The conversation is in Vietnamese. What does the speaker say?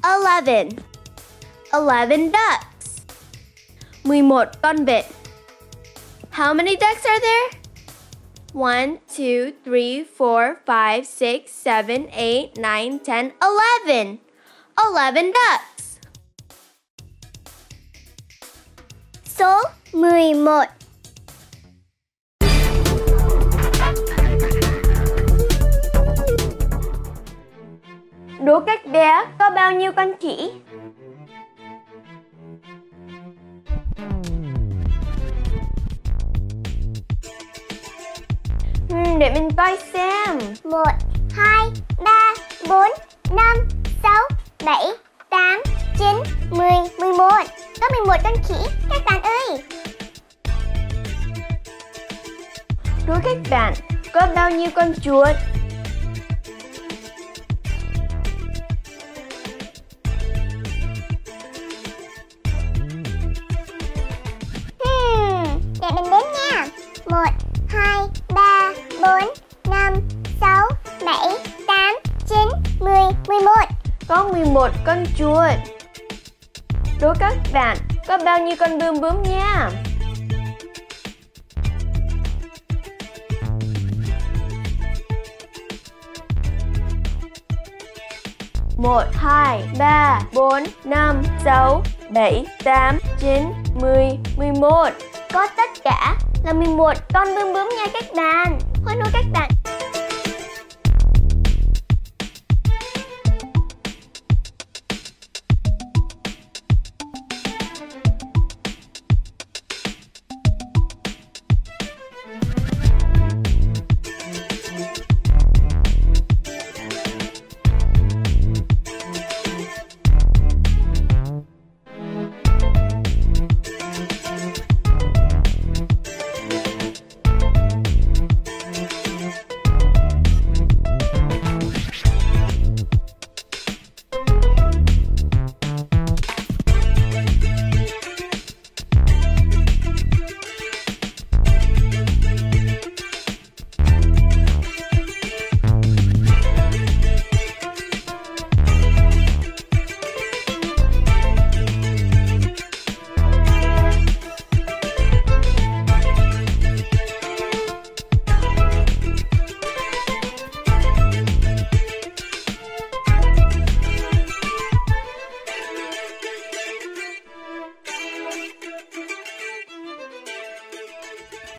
11. 11 ducks. 11 con vịt. How many ducks are there? 1, 2, 3, 4, 5, 6, 7, 8, 9, 10, 11. 11 ducks. Số 11. Đố các bé có bao nhiêu con khỉ? Để mình coi xem. 1, 2, 3, 4, 5, 6, 7, 8, 9, 10, 11. Có 11 con khỉ các bạn ơi. Đố các bạn có bao nhiêu con chuột? Để mình đếm nha. 1, 2, 3, 4, 5, 6, 7, 8, 9, 10, 11. Có 11 con chuột. Đố các bạn có bao nhiêu con bướm bướm nha. Một, 2, 3, 4, 5, 6, 7, 8, 9, 10, 11. Có tất cả là 11 con bướm bướm nha các bạn. Hoan hô các bạn.